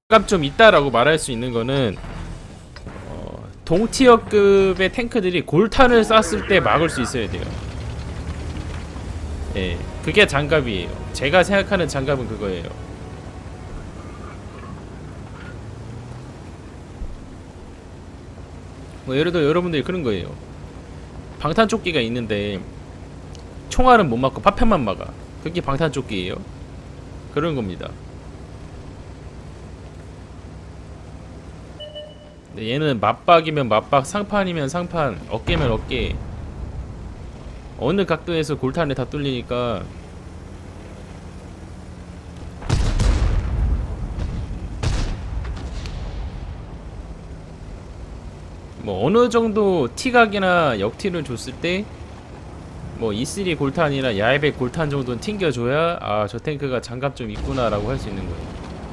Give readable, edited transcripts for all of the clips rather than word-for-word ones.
장갑 좀 있다라고 말할 수 있는 거는 동티어급의 탱크들이 골탄을 쐈을 때 막을 수 있어야 돼요. 예, 그게 장갑이에요. 제가 생각하는 장갑은 그거예요. 뭐 예를 들어 여러분들이 그런 거예요. 방탄조끼가 있는데 총알은 못 맞고 파편만 막아. 그게 방탄조끼예요. 그런 겁니다. 얘는 맞박이면 맞박, 상판이면 상판, 어깨면 어깨. 어느 각도에서 골탄에 다 뚫리니까. 뭐 어느 정도 T각이나 역티를 줬을 때 뭐 E3 골탄이나 야외백 골탄 정도는 튕겨줘야 아, 저 탱크가 장갑 좀 있구나 라고 할 수 있는 거예요.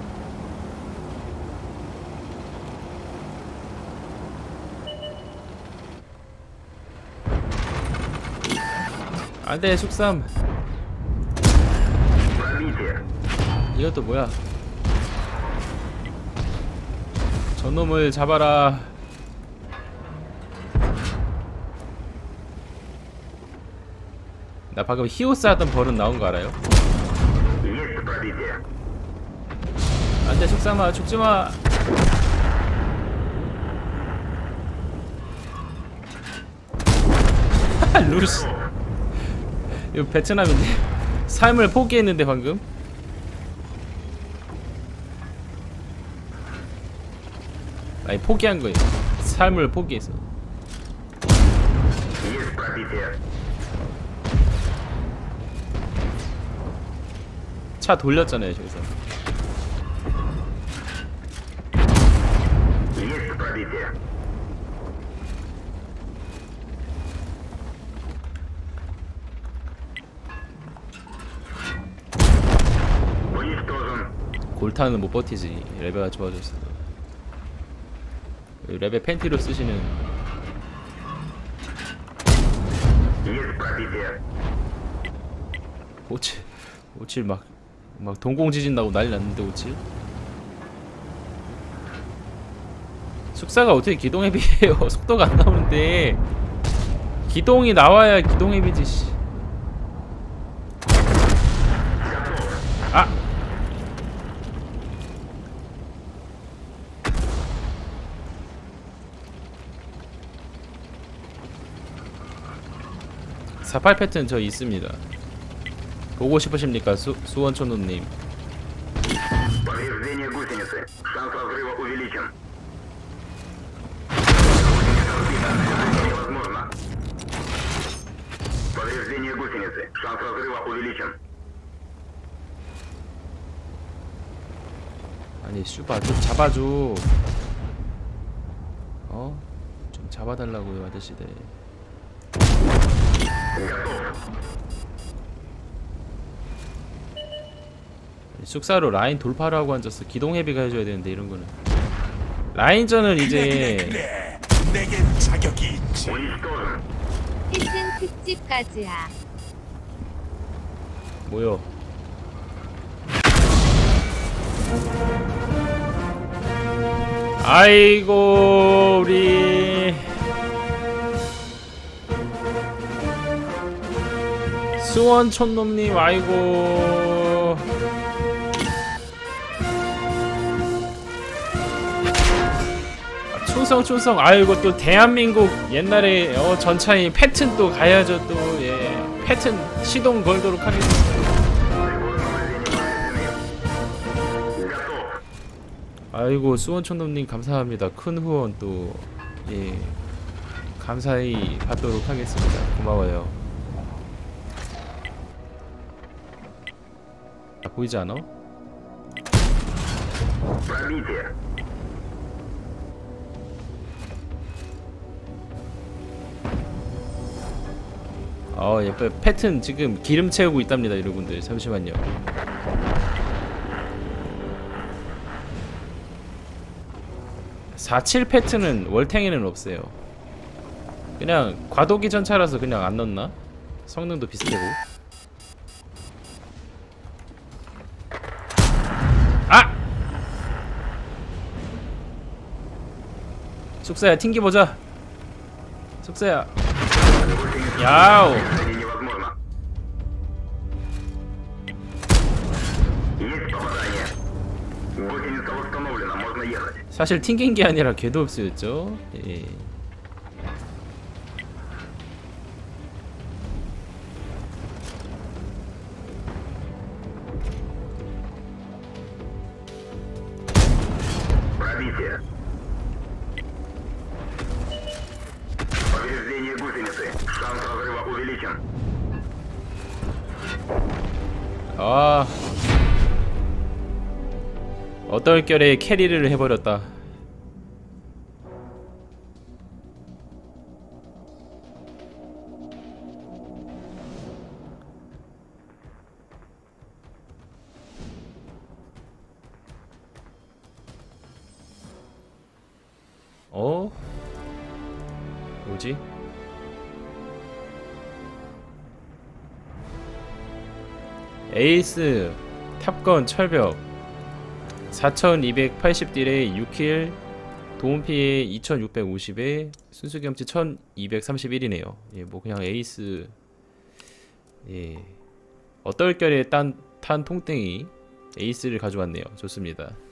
안돼, 숙삼. 이것도 뭐야? 저놈을 잡아라. 나 방금 히오스 하던 버릇 나온 거 알아요? 안돼, 숙삼아, 죽지마. 루시. 이거 베트남인데? 삶을 포기했는데 방금? 아니, 포기한 거예요. 삶을 포기해서. 차 돌렸잖아요, 저기서. 골탄은 못 버티지. 레벨가 좋아졌어. 레벨 팬티로 쓰시는. 오칠 막 동공지진 나고 난리 났는데. 오칠 숙사가 어떻게 기동에 비해요? 속도가 안 나오는데. 기동이 나와야 기동에 비지. 씨. 아! 48 패턴 저 있습니다. 보고 싶으십니까, 수원촌노님? 아니 슈바 좀 잡아줘. 좀 잡아달라고요, 아저씨들. 숙사로 라인 돌파를 하고 앉았어. 기동 헤비가 해줘야 되는데 이런거는. 라인전을 이제 내겐 자격이 있지. 패튼 특집까지야. 뭐요? 아이고 우리 수원촌놈님, 아이고. 충성. 아이고 또 대한민국 옛날에 전차인 패튼 또 가야죠 또. 예, 패튼 시동 걸도록 하겠습니다. 아이고 수원촌놈님 감사합니다. 큰 후원 또 예, 감사히 받도록 하겠습니다. 고마워요. 보이지 않아? 예뻐요. 패튼 지금 기름 채우고 있답니다, 여러분들. 잠시만요. (47) 패튼은 월탱에는 없어요. 그냥 과도기 전차라서 그냥 안 넣나? 성능도 비슷하고. 숙사야 튕겨보자. 숙사야. 야우. 사실 튕긴 게 아니라 궤도 없었죠. 예. 아, 어떨결에 캐리를 해버렸다. 어? 뭐지? 에이스 탑건 철벽 4280딜에 6킬 도움피해 2650에 순수경치 1231이네요 예, 뭐 그냥 에이스 예, 어떨결에 탄 통땡이 에이스를 가져왔네요. 좋습니다.